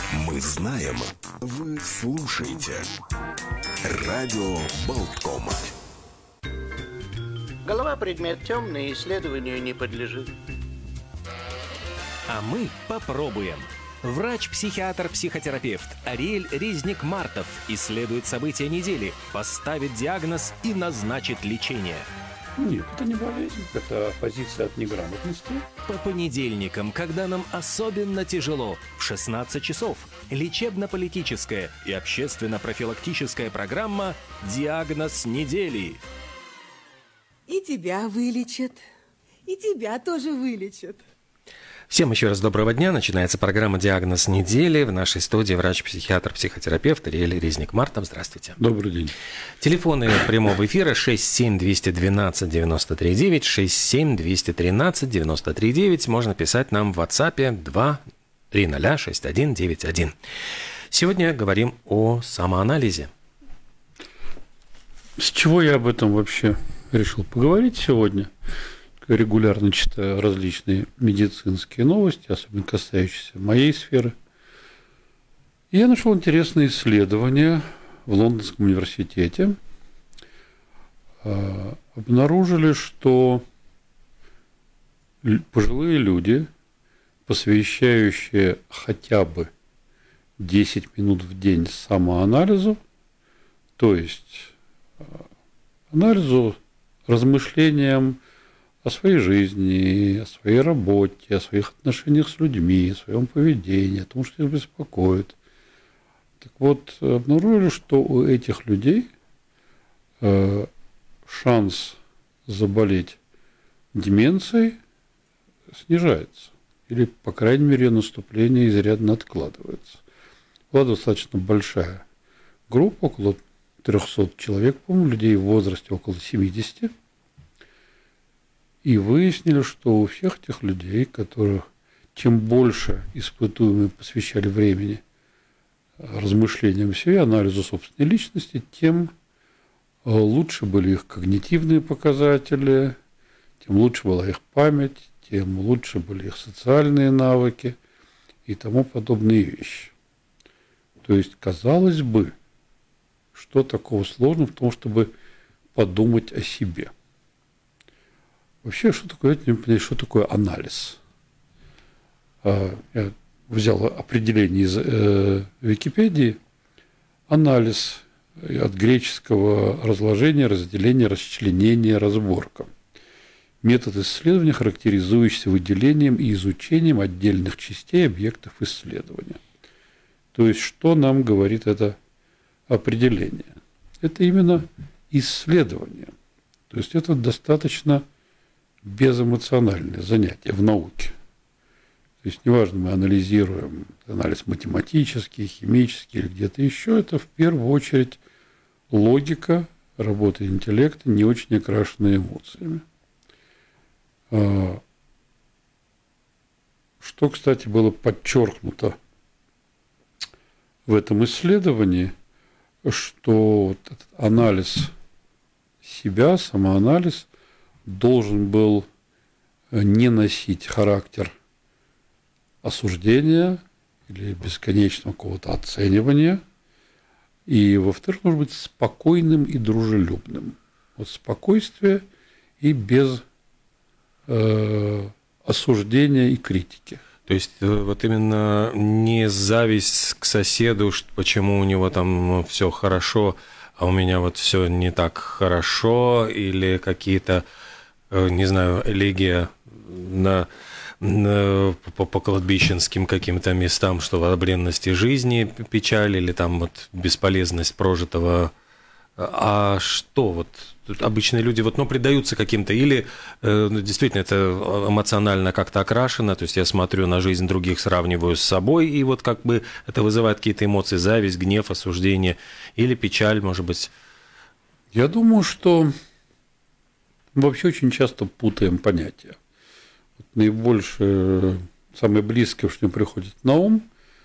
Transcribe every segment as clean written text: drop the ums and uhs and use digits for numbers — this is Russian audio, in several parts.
Мы знаем, вы слушаете. Радио Болтком. Голова предмет темный, исследованию не подлежит. А мы попробуем. Врач-психиатр-психотерапевт Ариэль Резник-Мартов исследует события недели, поставит диагноз и назначит лечение. Нет, это не болезнь, это позиция от неграмотности. По понедельникам, когда нам особенно тяжело, в 16 часов лечебно-политическая и общественно-профилактическая программа «Диагноз недели». И тебя вылечат, и тебя тоже вылечат. Всем еще раз доброго дня. Начинается программа «Диагноз недели». В нашей студии врач-психиатр-психотерапевт Ариэль Резник-Мартов. Здравствуйте. Добрый день. Телефоны прямого эфира 67-212-93-9, 67-213-93-9. Можно писать нам в WhatsApp 2-300-6191. Сегодня говорим о самоанализе. С чего я об этом вообще решил поговорить сегодня? Регулярно читаю различные медицинские новости, особенно касающиеся моей сферы. И я нашел интересное исследование в Лондонском университете. Обнаружили, что пожилые люди, посвящающие хотя бы 10 минут в день самоанализу, то есть анализу, размышлениям о своей жизни, о своей работе, о своих отношениях с людьми, о своем поведении, о том, что их беспокоит. Так вот, обнаружили, что у этих людей шанс заболеть деменцией снижается. Или, по крайней мере, наступление изрядно откладывается. Была достаточно большая группа, около 300 человек, по-моему, людей в возрасте около 70. И выяснили, что у всех этих людей, которых чем больше испытуемые посвящали времени размышлениям о себе, анализу собственной личности, тем лучше были их когнитивные показатели, тем лучше была их память, тем лучше были их социальные навыки и тому подобные вещи. То есть, казалось бы, что такого сложного в том, чтобы подумать о себе? Вообще, что такое анализ? Я взял определение из Википедии. Анализ от греческого разложение, разделение, расчленение, разборка. Метод исследования, характеризующийся выделением и изучением отдельных частей объектов исследования. То есть, что нам говорит это определение? Это именно исследование. То есть, это достаточно безэмоциональное занятие в науке. То есть, неважно, мы анализируем анализ математический, химический или где-то еще, это в первую очередь логика работы интеллекта, не очень окрашенная эмоциями. Что, кстати, было подчеркнуто в этом исследовании, что вот этот анализ себя, самоанализ, должен был не носить характер осуждения или бесконечного какого-то оценивания. И, во-вторых, должен быть спокойным и дружелюбным. Вот спокойствие и без осуждения и критики. То есть, вот именно не зависть к соседу, почему у него там все хорошо, а у меня вот все не так хорошо, или какие-то, не знаю, элегия по кладбищенским каким-то местам, что в бренности жизни печаль или там вот бесполезность прожитого. А что вот обычные люди вот, предаются каким-то, или действительно это эмоционально как-то окрашено, то есть я смотрю на жизнь других, сравниваю с собой, и вот как бы это вызывает какие-то эмоции, зависть, гнев, осуждение, или печаль, может быть? Я думаю, что мы вообще очень часто путаем понятия. Вот наибольшее, самое близкое, что мне приходит на ум,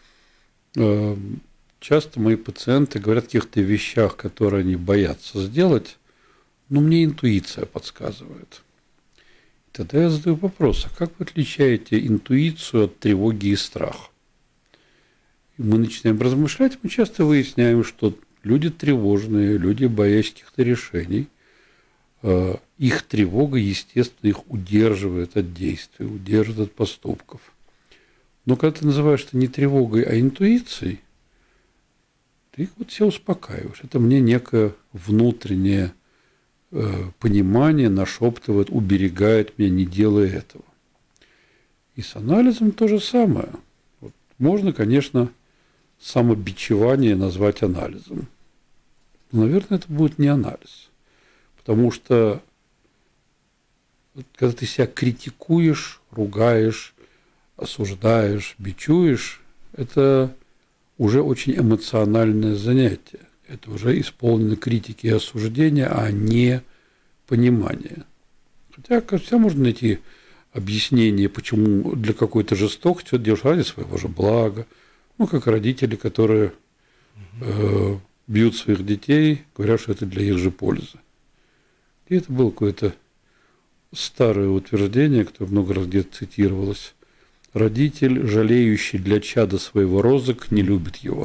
часто мои пациенты говорят о каких-то вещах, которые они боятся сделать, но мне интуиция подсказывает. Тогда я задаю вопрос, а как вы отличаете интуицию от тревоги и страха? И мы начинаем размышлять, мы часто выясняем, что люди тревожные, люди, боящие каких-то решений, их тревога, естественно, их удерживает от действий, удерживает от поступков. Но когда ты называешь это не тревогой, а интуицией, ты вот себя успокаиваешь. Это мне некое внутреннее понимание нашептывает, уберегает меня, не делая этого. И с анализом то же самое. Вот можно, конечно, самобичевание назвать анализом. Но, наверное, это будет не анализ. Потому что когда ты себя критикуешь, ругаешь, осуждаешь, бичуешь, это уже очень эмоциональное занятие. Это уже исполнено критики и осуждения, а не понимания. Хотя можно найти объяснение, почему для какой-то жестокости ты делаешь ради своего же блага. Ну, как родители, которые бьют своих детей, говорят, что это для их же пользы. И это было какое-то старое утверждение, которое много раз где-то цитировалось. Родитель, жалеющий для чада своего розыск, не любит его.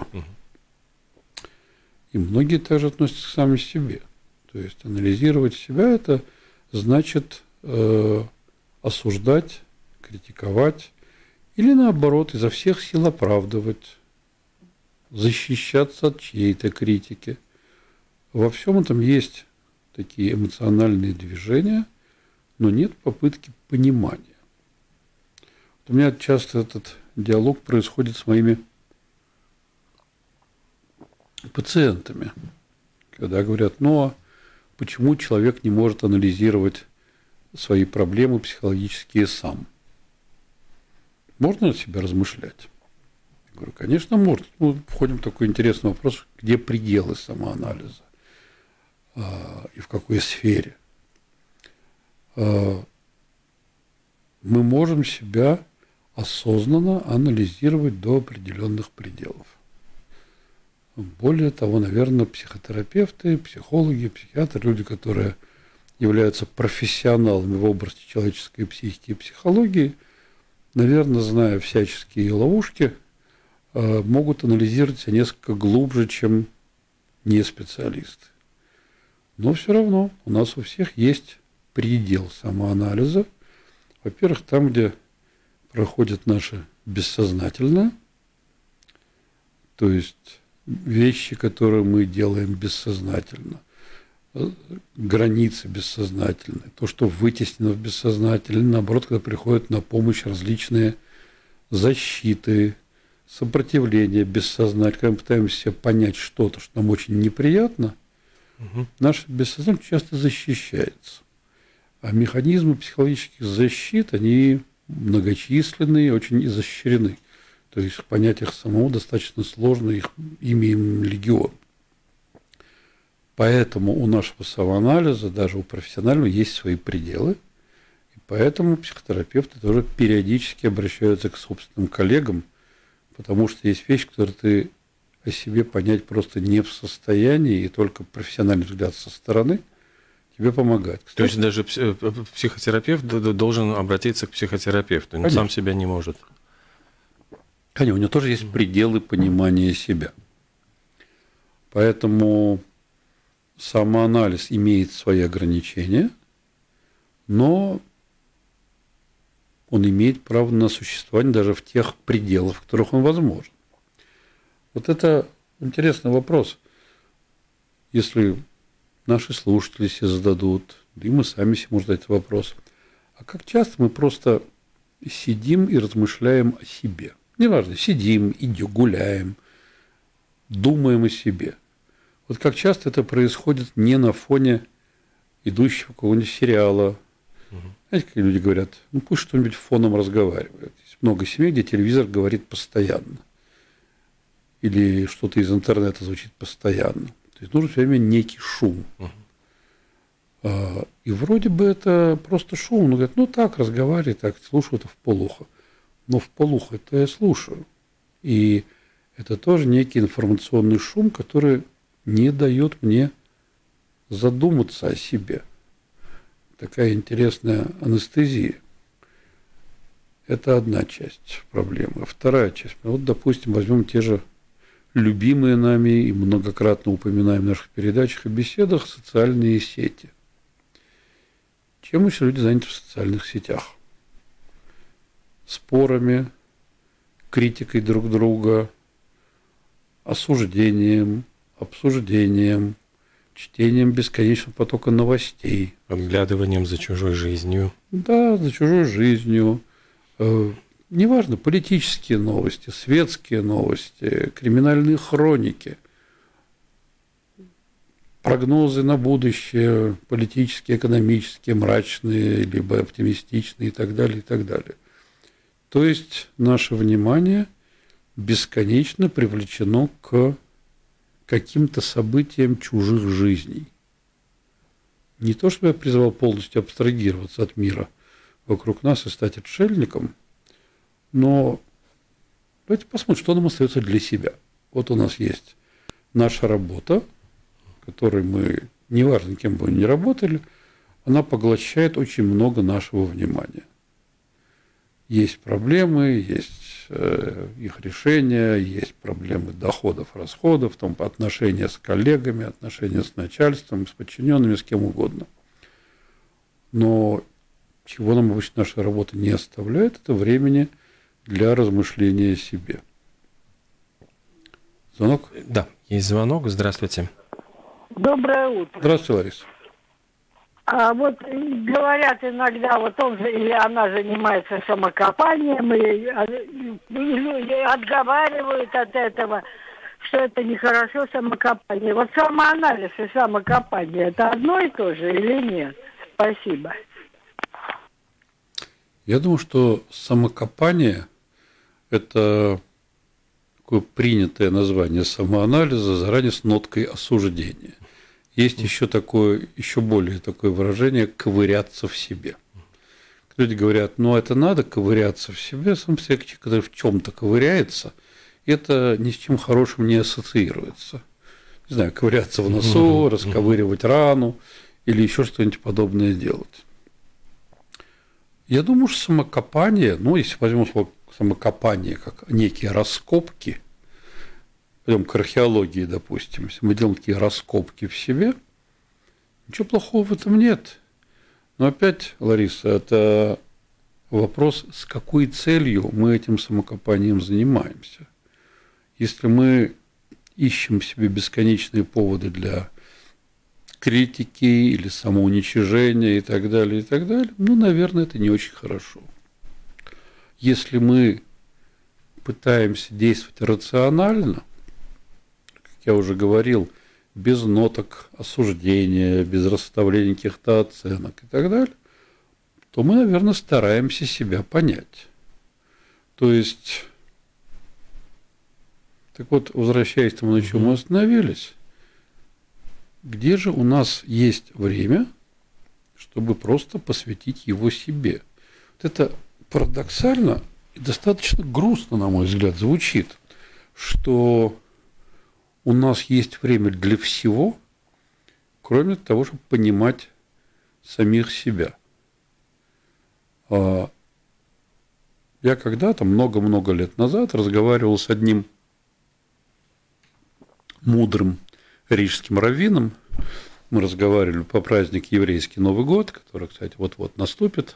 И многие также относятся к самим себе. То есть анализировать себя – это значит осуждать, критиковать или, наоборот, изо всех сил оправдывать, защищаться от чьей-то критики. Во всем этом есть такие эмоциональные движения, но нет попытки понимания. У меня часто этот диалог происходит с моими пациентами, когда говорят, ну а почему человек не может анализировать свои проблемы психологические сам? Можно на себя размышлять? Я говорю, конечно, можно. Мы входим в такой интересный вопрос, где пределы самоанализа и в какой сфере. Мы можем себя осознанно анализировать до определенных пределов. Более того, наверное, психотерапевты, психологи, психиатры, люди, которые являются профессионалами в области человеческой психики и психологии, наверное, зная всяческие ловушки, могут анализировать себя несколько глубже, чем не специалисты. Но все равно у нас у всех есть предел самоанализа. Во-первых, там, где проходит наше бессознательное, то есть вещи, которые мы делаем бессознательно, границы бессознательные, то, что вытеснено в бессознательное, наоборот, когда приходят на помощь различные защиты, сопротивления бессознательно, когда мы пытаемся понять что-то, что нам очень неприятно, наше бессознательное часто защищается. А механизмы психологических защит, они многочисленные, очень изощрены. То есть понять их самого достаточно сложно, ими легион. Поэтому у нашего самоанализа, даже у профессионального, есть свои пределы. И поэтому психотерапевты тоже периодически обращаются к собственным коллегам, потому что есть вещи, которые ты о себе понять просто не в состоянии, и только профессиональный взгляд со стороны тебе помогает. Кстати, то есть даже психотерапевт должен обратиться к психотерапевту, он сам себя не может. Конечно, у него тоже есть пределы понимания себя. Поэтому самоанализ имеет свои ограничения, но он имеет право на существование даже в тех пределах, в которых он возможен. Вот это интересный вопрос. Если наши слушатели себе зададут, да и мы сами себе можем задать этот вопрос. А как часто мы просто сидим и размышляем о себе? Неважно, сидим, идем, гуляем, думаем о себе. Вот как часто это происходит не на фоне идущего какого-нибудь сериала. Знаете, как люди говорят, ну пусть что-нибудь фоном разговаривает. Есть много семей, где телевизор говорит постоянно. Или что-то из интернета звучит постоянно. То есть нужен все время некий шум. И вроде бы это просто шум. Он говорит, ну так, разговаривай, так, слушаю это вполуха. Но вполуха это я слушаю. И это тоже некий информационный шум, который не дает мне задуматься о себе. Такая интересная анестезия. Это одна часть проблемы. Вторая часть. Вот, допустим, возьмем те же любимые нами и многократно упоминаем в наших передачах и беседах социальные сети. Чем еще люди заняты в социальных сетях? Спорами, критикой друг друга, осуждением, обсуждением, чтением бесконечного потока новостей. Подглядыванием за чужой жизнью. Да, за чужой жизнью. Неважно, политические новости, светские новости, криминальные хроники, прогнозы на будущее, политические, экономические, мрачные, либо оптимистичные и так далее, и так далее. То есть наше внимание бесконечно привлечено к каким-то событиям чужих жизней. Не то, чтобы я призывал полностью абстрагироваться от мира вокруг нас и стать отшельником, но давайте посмотрим, что нам остается для себя. Вот у нас есть наша работа, которой мы, неважно, кем бы мы ни работали, она поглощает очень много нашего внимания. Есть проблемы, есть их решения, есть проблемы доходов, расходов, там, отношения с коллегами, отношения с начальством, с подчиненными, с кем угодно. Но чего нам обычно наша работа не оставляет, это времени для размышления о себе. Звонок? Да, есть звонок. Здравствуйте. Доброе утро. Здравствуйте, Лариса. А вот говорят иногда, вот он же или она занимается самокопанием, и отговаривают от этого, что это нехорошо самокопание. Вот самоанализ и самокопание – это одно и то же или нет? Спасибо. Я думаю, что самокопание – это такое принятое название самоанализа, заранее с ноткой осуждения. Есть еще более такое выражение «ковыряться в себе». Люди говорят, это надо ковыряться в себе, сам человек, который в чем-то ковыряется, это ни с чем хорошим не ассоциируется. Не знаю, ковыряться в носу, расковыривать рану или еще что-нибудь подобное делать. Я думаю, что самокопание, если возьмем слово самокопание как некие раскопки, пойдем к археологии, допустим, если мы делаем такие раскопки в себе, ничего плохого в этом нет. Но опять, Лариса, это вопрос, с какой целью мы этим самокопанием занимаемся. Если мы ищем в себе бесконечные поводы для критики или самоуничижения и так далее, наверное, это не очень хорошо. Если мы пытаемся действовать рационально, я уже говорил, без ноток осуждения, без расставления каких-то оценок и так далее, то мы, наверное, стараемся себя понять. То есть, так вот, возвращаясь к тому, на чем мы остановились, где же у нас есть время, чтобы просто посвятить его себе? Вот это парадоксально и достаточно грустно, на мой взгляд, звучит, что у нас есть время для всего, кроме того, чтобы понимать самих себя. Я когда-то, много-много лет назад, разговаривал с одним мудрым рижским раввином. Мы разговаривали по празднику еврейский Новый год, который, кстати, вот-вот наступит.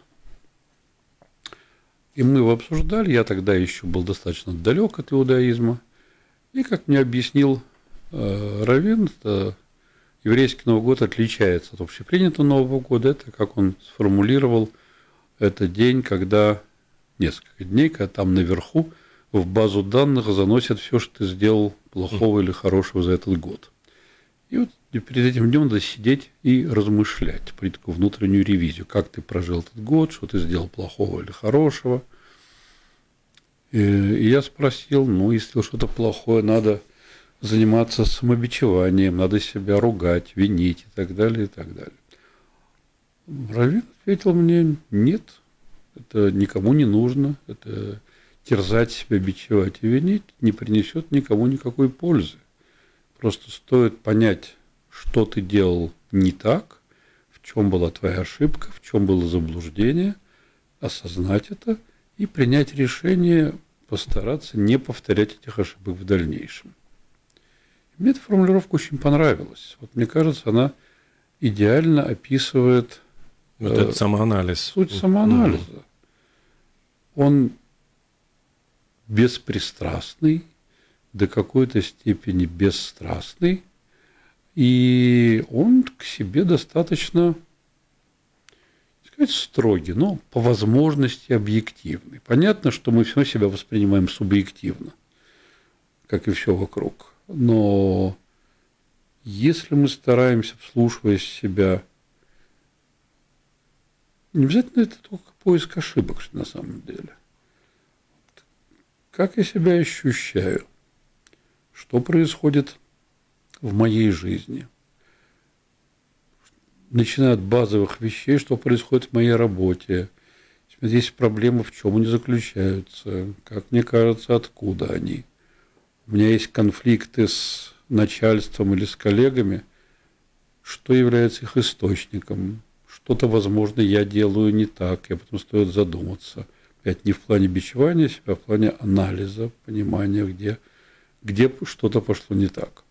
И мы его обсуждали. Я тогда еще был достаточно далек от иудаизма. И, как мне объяснил раввин, еврейский Новый год отличается от общепринятого Нового года. Это, как он сформулировал, это день, когда несколько дней, когда там наверху в базу данных заносят все, что ты сделал плохого или хорошего за этот год. И вот перед этим днем надо сидеть и размышлять, при такую внутреннюю ревизию, как ты прожил этот год, что ты сделал плохого или хорошего. И я спросил, если что-то плохое, надо заниматься самобичеванием, надо себя ругать, винить и так далее, и так далее. Раввин ответил мне, нет, это никому не нужно, это терзать себя, бичевать и винить не принесет никому никакой пользы. Просто стоит понять, что ты делал не так, в чем была твоя ошибка, в чем было заблуждение, осознать это и принять решение постараться не повторять этих ошибок в дальнейшем. Мне эта формулировка очень понравилась. Вот мне кажется, она идеально описывает Вот этот самоанализ. суть самоанализа. Он беспристрастный, до какой-то степени бесстрастный, и он к себе достаточно, так сказать, строгий, но по возможности объективный. Понятно, что мы все себя воспринимаем субъективно, как и все вокруг. Но если мы стараемся, вслушиваясь в себя, не обязательно это только поиск ошибок на самом деле. Как я себя ощущаю? Что происходит в моей жизни? Начиная от базовых вещей, что происходит в моей работе. Если есть проблемы, в чем они заключаются, как мне кажется, откуда они. У меня есть конфликты с начальством или с коллегами, что является их источником. Что-то, возможно, я делаю не так, и об этом стоит задуматься. Опять не в плане бичевания себя, а в плане анализа, понимания, где что-то пошло не так.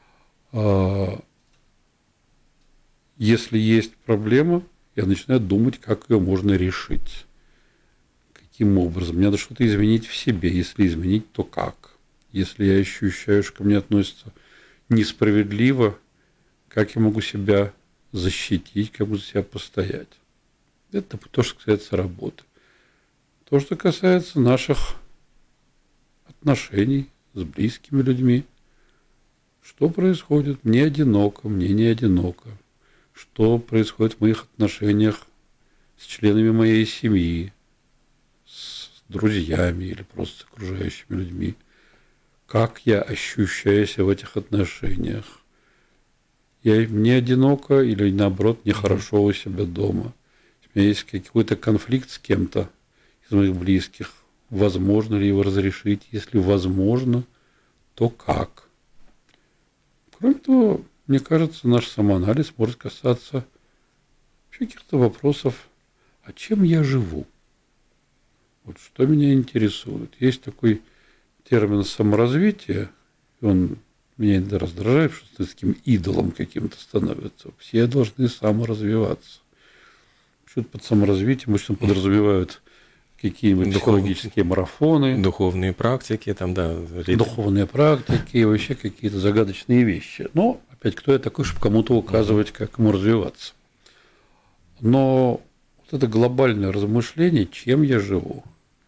Если есть проблема, я начинаю думать, как ее можно решить. Каким образом? Мне надо что-то изменить в себе. Если изменить, то как? Если я ощущаю, что ко мне относятся несправедливо, как я могу себя защитить, как могу за себя постоять? Это то, что касается работы. То, что касается наших отношений с близкими людьми. Что происходит? Мне одиноко, мне не одиноко. Что происходит в моих отношениях с членами моей семьи, с друзьями или просто с окружающими людьми? Как я ощущаю себя в этих отношениях? Мне одиноко или наоборот нехорошо у себя дома? Если у меня есть какой-то конфликт с кем-то из моих близких, возможно ли его разрешить? Если возможно, то как? Кроме того, мне кажется, наш самоанализ может касаться каких-то вопросов, а чем я живу? Вот что меня интересует. Есть такой термин саморазвития, и он меня иногда раздражает, что с таким идолом каким-то становится. Все должны саморазвиваться. Что-то под саморазвитием обычно подразумевают какие-нибудь психологические марафоны. Духовные практики, там, да. Духовные практики и вообще какие-то загадочные вещи. Но, опять, кто я такой, чтобы кому-то указывать, как ему развиваться? Но вот это глобальное размышление, чем я живу,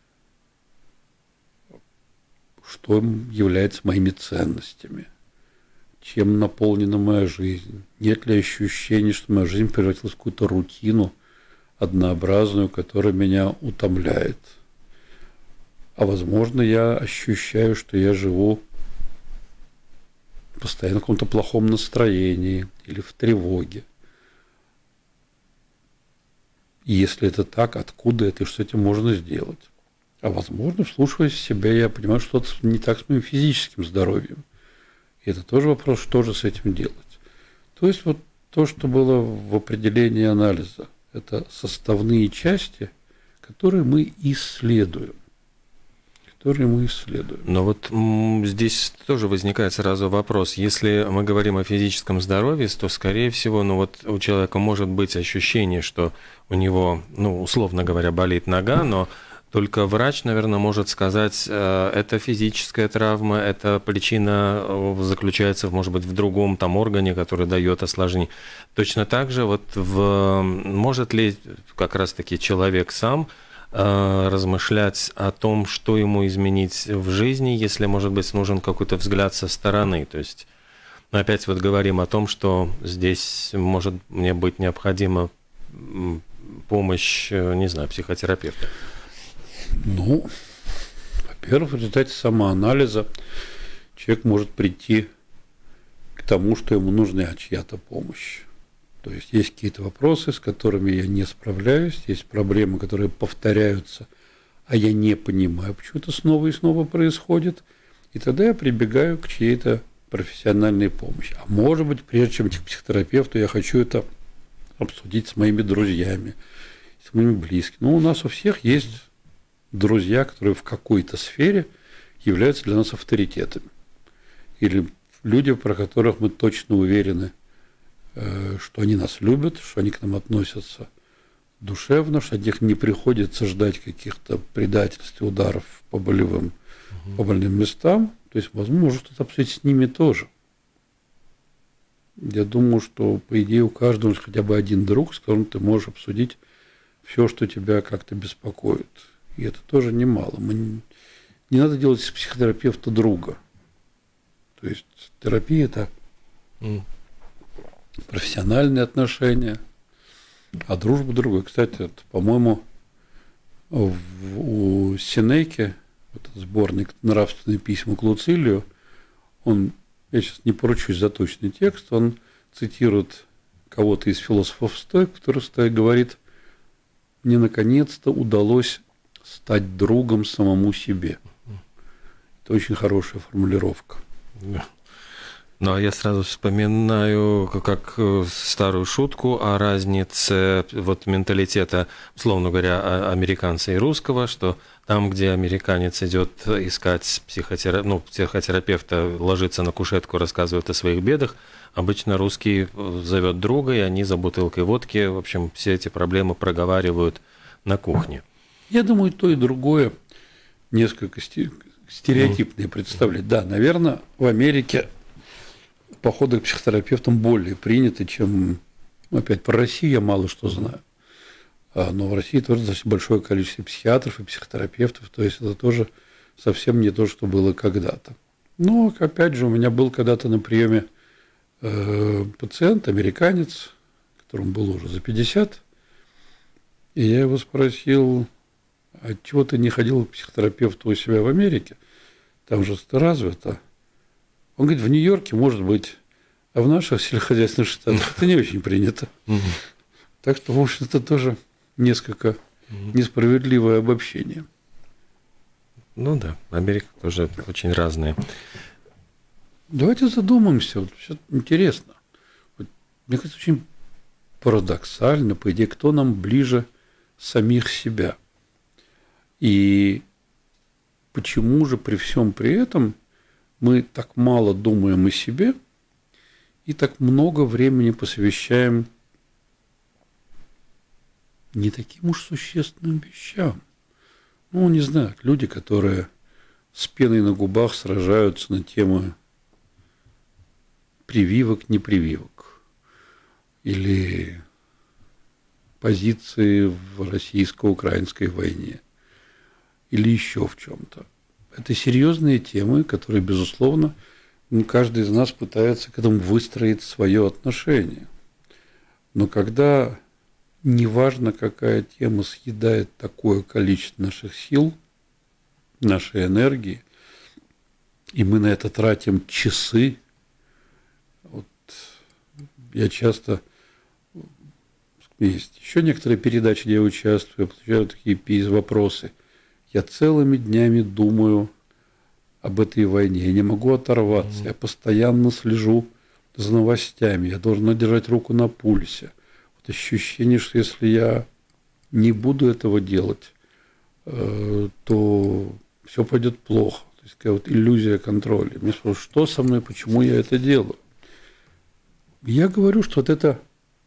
что является моими ценностями, чем наполнена моя жизнь, нет ли ощущения, что моя жизнь превратилась в какую-то рутину, однообразную, которая меня утомляет. А возможно, я ощущаю, что я живу постоянно в каком-то плохом настроении или в тревоге. И если это так, откуда это и что с этим можно сделать? А возможно, вслушиваясь в себя, я понимаю, что что-то не так с моим физическим здоровьем. И это тоже вопрос, что же с этим делать. То есть вот то, что было в определении анализа, это составные части, которые мы исследуем. Но вот здесь тоже возникает сразу вопрос. Если мы говорим о физическом здоровье, то, скорее всего, у человека может быть ощущение, что у него, условно говоря, болит нога, но только врач, наверное, может сказать, это физическая травма, эта причина заключается, может быть, в другом органе, который дает осложнение. Точно так же может ли как раз-таки человек сам размышлять о том, что ему изменить в жизни, если, может быть, нужен какой-то взгляд со стороны. То есть, опять говорим о том, что здесь может мне быть необходима помощь, не знаю, психотерапевта. Во-первых, в результате самоанализа человек может прийти к тому, что ему нужна чья-то помощь. То есть есть какие-то вопросы, с которыми я не справляюсь, есть проблемы, которые повторяются, а я не понимаю, почему это снова и снова происходит, и тогда я прибегаю к чьей-то профессиональной помощи. А может быть, прежде чем идти к психотерапевту, я хочу это обсудить с моими друзьями, с моими близкими. У нас у всех есть друзья, которые в какой-то сфере являются для нас авторитетами. Или люди, про которых мы точно уверены, что они нас любят, что они к нам относятся душевно, что от них не приходится ждать каких-то предательств и ударов по больным местам. То есть, возможно, что-то обсудить с ними тоже. Я думаю, что, по идее, у каждого хотя бы один друг, с которым ты можешь обсудить все, что тебя как-то беспокоит. И это тоже немало. Не надо делать из психотерапевта друга. То есть терапия – это профессиональные отношения, а дружба другой. Кстати, это, по-моему, у Сенеки, вот сборник «Нравственные письма к Луцилию», я сейчас не поручусь за точный текст, он цитирует кого-то из философов стоик, который говорит: «Мне наконец-то удалось стать другом самому себе». Это очень хорошая формулировка. Ну, а я сразу вспоминаю как старую шутку о разнице вот менталитета, условно говоря, американца и русского, что там, где американец идет искать психотерапевта, ложится на кушетку, рассказывает о своих бедах, обычно русский зовет друга, и они за бутылкой водки, в общем, все эти проблемы проговаривают на кухне. Я думаю, то и другое несколько стереотипное представлять. Да, наверное, в Америке походы к психотерапевтам более приняты, чем, опять, про Россию я мало что знаю. Но в России тоже достаточно большое количество психиатров и психотерапевтов, то есть это тоже совсем не то, что было когда-то. Но, опять же, у меня был когда-то на приеме пациент, американец, которому было уже за 50, и я его спросил: а чего ты не ходил к психотерапевту у себя в Америке? Там же это развито. Он говорит: в Нью-Йорке, может быть, а в наших сельскохозяйственных штатах это не очень принято. Так что, в общем, это тоже несколько несправедливое обобщение. Ну да, Америка тоже очень разная. Давайте задумаемся. Вот все интересно. Вот, мне кажется, очень парадоксально, по идее, кто нам ближе самих себя. И почему же при всем при этом мы так мало думаем о себе и так много времени посвящаем не таким уж существенным вещам? Ну, не знаю, люди, которые с пеной на губах сражаются на тему прививок, не прививок, или позиции в российско-украинской войне, или еще в чем-то. Это серьезные темы, которые, безусловно, каждый из нас пытается к этому выстроить свое отношение. Но когда неважно, какая тема съедает такое количество наших сил, нашей энергии, и мы на это тратим часы, вот я часто... Есть еще некоторые передачи, где я участвую, получаю такие вопросы. Я целыми днями думаю об этой войне, я не могу оторваться, я постоянно слежу за новостями, я должен держать руку на пульсе. Вот ощущение, что если я не буду этого делать, то все пойдет плохо. То есть такая вот иллюзия контроля. Мне спрашивают, что со мной, почему я это делаю? Я говорю, что вот это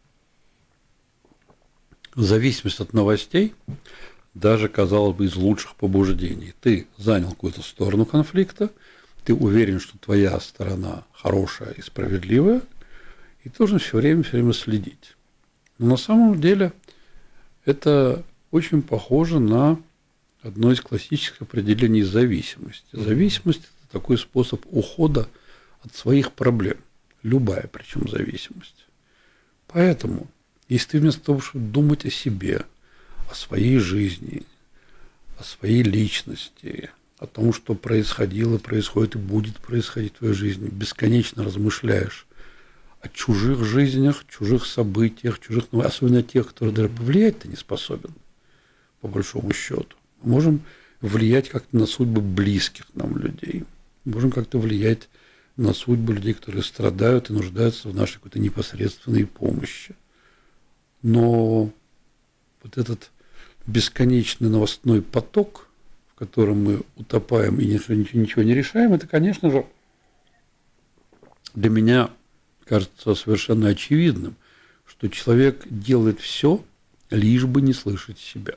зависимость от новостей, даже, казалось бы, из лучших побуждений. Ты занял какую-то сторону конфликта, ты уверен, что твоя сторона хорошая и справедливая, и ты должен все время следить. Но на самом деле это очень похоже на одно из классических определений зависимости. Зависимость – это такой способ ухода от своих проблем. Любая, причем, зависимость. Поэтому, если ты вместо того, чтобы думать о себе, о своей жизни, о своей личности, о том, что происходило, происходит и будет происходить в твоей жизни, бесконечно размышляешь о чужих жизнях, чужих событиях, особенно тех, которые даже повлиять ты не способен, по большому счету. Мы можем влиять как-то на судьбы близких нам людей, мы можем как-то влиять на судьбы людей, которые страдают и нуждаются в нашей какой-то непосредственной помощи. Но вот этот бесконечный новостной поток, в котором мы утопаем и ничего не решаем, это, конечно же, для меня кажется совершенно очевидным, что человек делает все, лишь бы не слышать себя.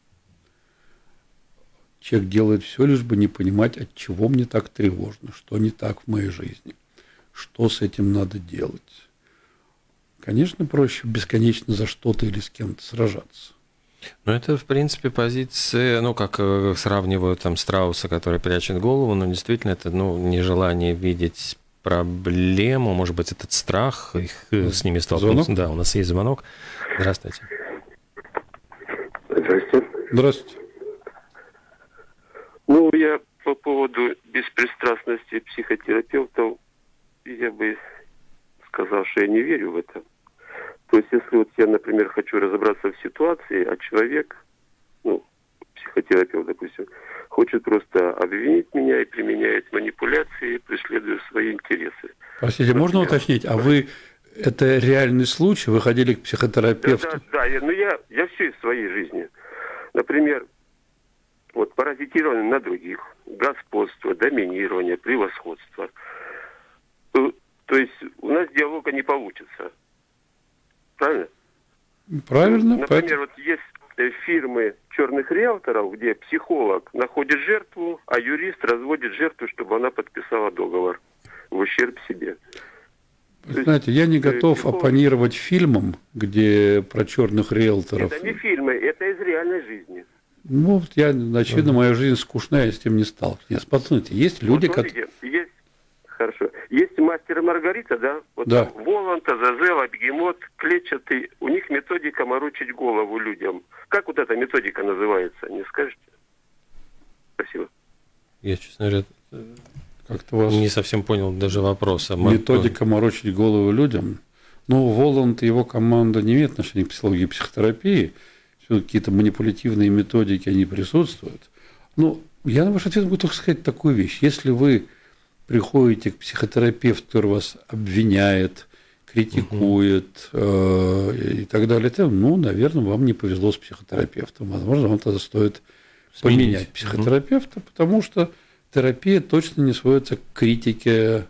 Человек делает все, лишь бы не понимать, от чего мне так тревожно, что не так в моей жизни, что с этим надо делать. Конечно, проще бесконечно за что-то или с кем-то сражаться. Ну, это, в принципе, позиция, ну, как сравнивают там Страуса, который прячет голову, но действительно это, ну, нежелание видеть проблему, может быть, этот страх, их с ними столкнуться. Звонок? Да, у нас есть звонок. Здравствуйте. Здравствуйте. Здравствуйте. Ну, я по поводу беспристрастности психотерапевтов, я бы сказал, что я не верю в это. То есть, если вот я, например, хочу разобраться в ситуации, а человек, ну, психотерапевт, допустим, хочет просто обвинить меня и применяет манипуляции, преследуя свои интересы. Простите, можно уточнить, а вы, это реальный случай, вы ходили к психотерапевту? Да, я все из своей жизни. Например, вот паразитирование на других, господство, доминирование, превосходство. То есть у нас диалога не получится. Правильно? Правильно. Например, вот есть фирмы черных риэлторов, где психолог находит жертву, а юрист разводит жертву, чтобы она подписала договор в ущерб себе. Вы знаете, я не готов оппонировать фильмам, где про черных риэлторов. Это не фильмы, это из реальной жизни. Ну, вот очевидно, моя жизнь скучная, я с этим не сталкиваюсь. Посмотрите, есть люди, вот, которые... Есть «Мастер и Маргарита», да? Вот да. Воланд, Азазелла, Бегемот, Клетчатый. У них методика морочить голову людям. Как вот эта методика называется, не скажете? Спасибо. Я, честно говоря, как-то вас не совсем понял даже вопроса. Методика морочить голову людям. Ну, Воланд и его команда не имеют отношения к психологии и психотерапии. Какие-то манипулятивные методики, они присутствуют. Ну, я на ваш ответ могу только сказать такую вещь. Если вы приходите к психотерапевту, который вас обвиняет, критикует и так далее, ну, наверное, вам не повезло с психотерапевтом. Возможно, вам тогда стоит поменять психотерапевта, потому что терапия точно не сводится к критике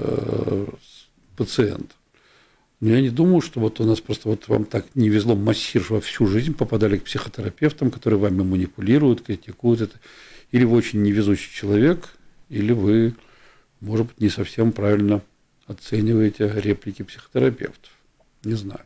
пациента. Но я не думаю, что вот у нас просто вот вам так не везло массир, что во всю жизнь попадали к психотерапевтам, которые вами манипулируют, критикуют это. Или вы очень невезучий человек, или вы, может быть, не совсем правильно оцениваете реплики психотерапевтов. Не знаю.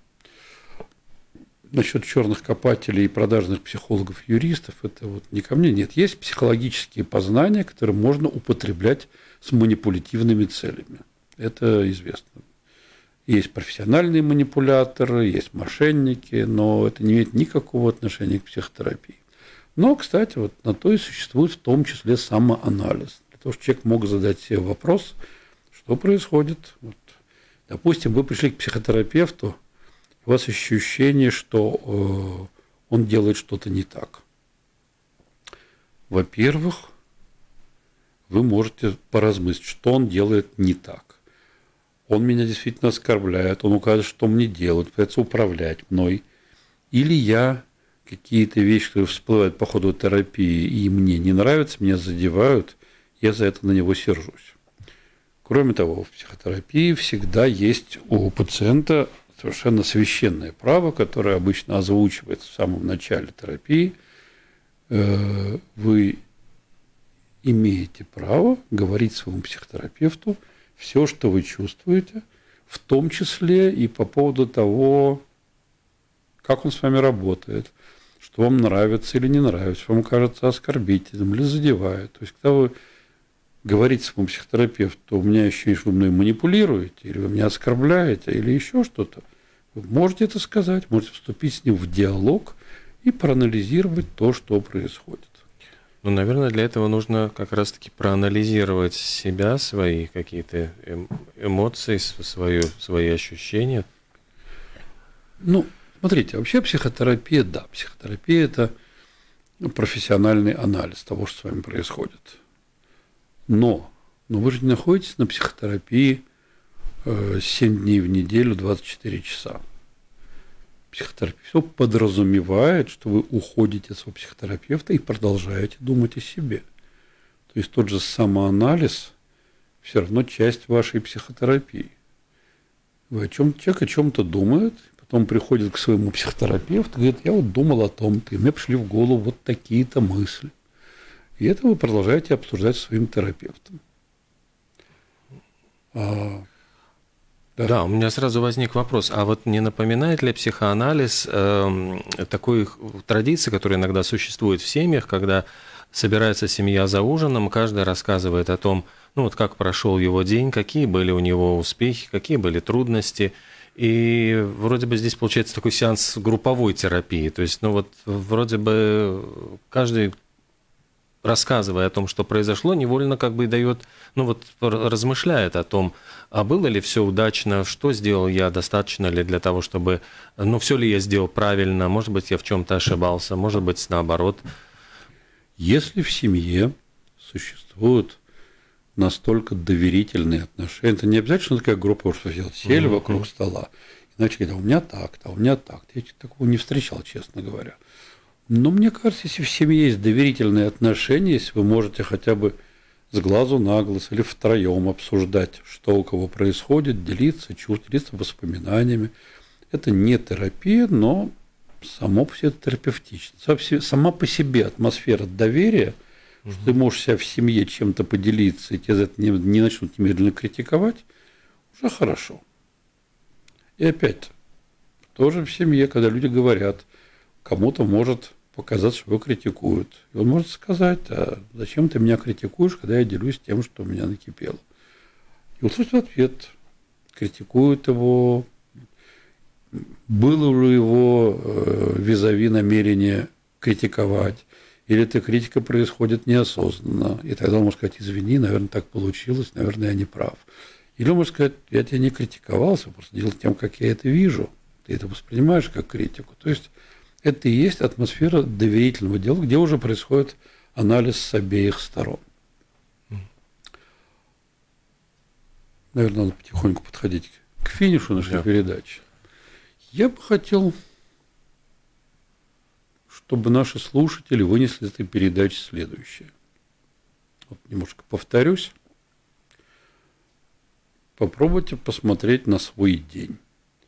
Насчет черных копателей и продажных психологов, юристов, это вот не ко мне. Нет, есть психологические познания, которые можно употреблять с манипулятивными целями. Это известно. Есть профессиональные манипуляторы, есть мошенники, но это не имеет никакого отношения к психотерапии. Но, кстати, вот на то и существует в том числе самоанализ. Для того, чтобы человек мог задать себе вопрос, что происходит. Вот, допустим, вы пришли к психотерапевту, у вас ощущение, что он делает что-то не так. Во-первых, вы можете поразмыслить, что он делает не так. Он меня действительно оскорбляет, он указывает, что мне делать, пытается управлять мной. Или я какие-то вещи, которые всплывают по ходу терапии, и мне не нравятся, меня задевают, я за это на него сержусь. Кроме того, в психотерапии всегда есть у пациента совершенно священное право, которое обычно озвучивается в самом начале терапии. Вы имеете право говорить своему психотерапевту все, что вы чувствуете, в том числе и по поводу того, как он с вами работает, что вам нравится или не нравится, что вам кажется оскорбительным или задевает. То есть, когда вы говорите своему психотерапевту, у меня ощущение, что вы мной манипулируете, или вы меня оскорбляете, или еще что-то, вы можете это сказать, можете вступить с ним в диалог и проанализировать то, что происходит. Ну, наверное, для этого нужно как раз-таки проанализировать себя, свои какие-то эмоции, свои ощущения. Ну, смотрите, вообще психотерапия, да, психотерапия – это профессиональный анализ того, что с вами происходит. Но вы же не находитесь на психотерапии 7 дней в неделю, 24 часа. Психотерапия все подразумевает, что вы уходите от своего психотерапевта и продолжаете думать о себе. То есть тот же самоанализ все равно часть вашей психотерапии. Человек о чем-то думает, потом приходит к своему психотерапевту и говорит: я вот думал о том-то, и мне пришли в голову вот такие-то мысли. И это вы продолжаете обсуждать со своим терапевтом. Да, у меня сразу возник вопрос. А вот не напоминает ли психоанализ такой традиции, которая иногда существует в семьях, когда собирается семья за ужином, каждый рассказывает о том, ну вот как прошел его день, какие были у него успехи, какие были трудности. И вроде бы здесь получается такой сеанс групповой терапии. То есть, ну вот вроде бы каждый, рассказывая о том, что произошло, невольно как бы дает, ну вот размышляет о том, а было ли все удачно, что сделал я, достаточно ли для того, чтобы, ну все ли я сделал правильно, может быть, я в чем-то ошибался, может быть, наоборот. Если в семье существуют настолько доверительные отношения, это не обязательно такая группа, что сели вокруг стола, иначе говорят: а у меня так-то, а у меня так-то. Я такого не встречал, честно говоря. Но мне кажется, если в семье есть доверительные отношения, если вы можете хотя бы с глазу на глаз или втроем обсуждать, что у кого происходит, делиться чувствами, делиться воспоминаниями, это не терапия, но само по себе терапевтично. Сама по себе атмосфера доверия, что ты можешь себя в семье чем-то поделиться, и тебя за это не начнут немедленно критиковать, уже хорошо. И опять, тоже в семье, когда люди говорят, кому-то может показаться, что его критикуют. И он может сказать: а зачем ты меня критикуешь, когда я делюсь тем, что у меня накипело? И услышать в ответ, критикуют его, было ли его визави намерение критиковать, или эта критика происходит неосознанно. И тогда он может сказать: извини, наверное, так получилось, наверное, я не прав. Или он может сказать: я тебя не критиковал, я просто делал тем, как я это вижу. Ты это воспринимаешь как критику. То есть это и есть атмосфера доверительного диалога, где уже происходит анализ с обеих сторон. Наверное, надо потихоньку подходить к финишу нашей передачи. Я бы хотел, чтобы наши слушатели вынесли из этой передачи следующее. Вот немножко повторюсь. Попробуйте посмотреть на свой день,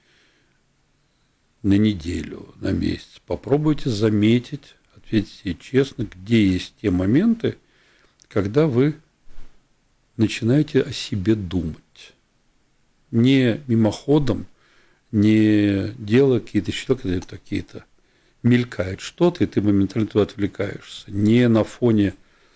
на неделю, на месяц. Попробуйте заметить, ответьте себе честно, где есть те моменты, когда вы начинаете о себе думать. Не мимоходом, не делая какие-то счета, какие-то мелькает что-то, и ты моментально туда отвлекаешься. Не на фоне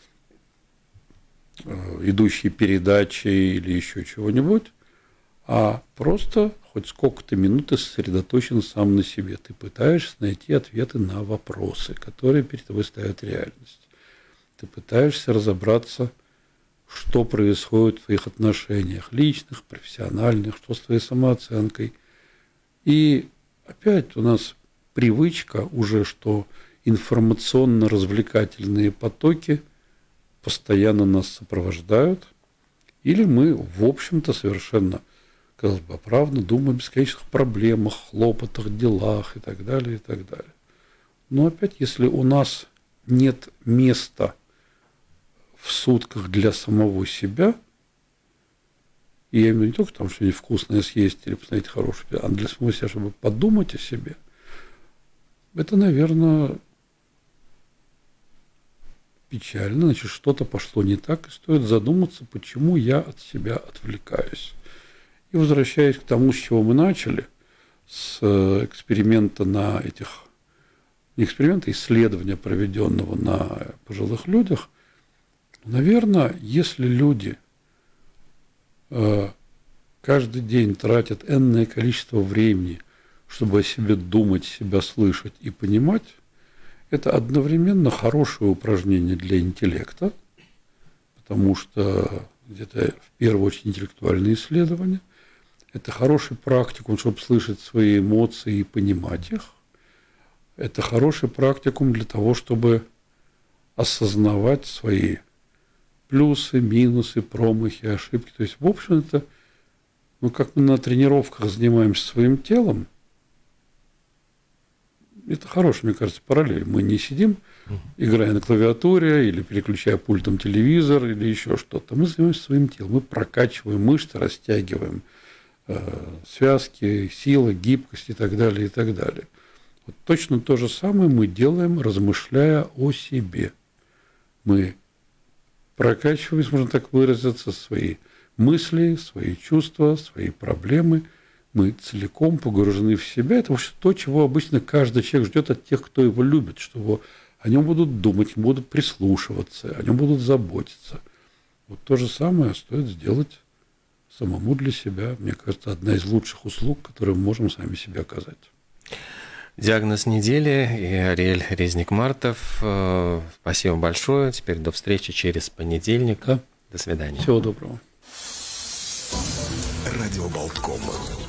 идущей передачи или еще чего-нибудь, а просто хоть сколько-то минут ты сосредоточен сам на себе. Ты пытаешься найти ответы на вопросы, которые перед тобой ставят реальность. Ты пытаешься разобраться, что происходит в твоих отношениях, личных, профессиональных, что с твоей самооценкой. И опять у нас привычка уже, что информационно-развлекательные потоки постоянно нас сопровождают, или мы, в общем-то, совершенно, казалось бы, оправданно думаем о бесконечных проблемах, хлопотах, делах и так далее, и так далее. Но опять, если у нас нет места в сутках для самого себя, и я имею в виду не только там что-нибудь вкусное съесть или посмотреть хороший фильм, а для самого себя, чтобы подумать о себе, это, наверное, печально, значит, что-то пошло не так, и стоит задуматься, почему я от себя отвлекаюсь. И возвращаясь к тому, с чего мы начали, с эксперимента на этих, не эксперимента, исследования, проведенного на пожилых людях, наверное, если люди каждый день тратят энное количество времени, чтобы о себе думать, себя слышать и понимать, это одновременно хорошее упражнение для интеллекта, потому что где-то в первую очередь интеллектуальные исследования. Это хороший практикум, чтобы слышать свои эмоции и понимать их. Это хороший практикум для того, чтобы осознавать свои плюсы, минусы, промахи, ошибки. То есть, в общем, это, как мы на тренировках занимаемся своим телом, Это хорошая, мне кажется, параллель. Мы не сидим, играя на клавиатуре или переключая пультом телевизор или еще что-то. Мы занимаемся своим телом. Мы прокачиваем мышцы, растягиваем связки, силы, гибкость и так далее, и так далее. Вот точно то же самое мы делаем, размышляя о себе. Мы прокачиваем, если можно так выразиться, свои мысли, свои чувства, свои проблемы. Мы целиком погружены в себя. Это вообще то, чего обычно каждый человек ждет от тех, кто его любит, что о нем будут думать, будут прислушиваться, о нем будут заботиться. Вот то же самое стоит сделать самому для себя. Мне кажется, одна из лучших услуг, которые мы можем сами себе оказать. Диагноз недели и Ариэль Резник-Мартов. Спасибо большое. Теперь до встречи через понедельник. Да. До свидания. Всего доброго. Радио Болтком.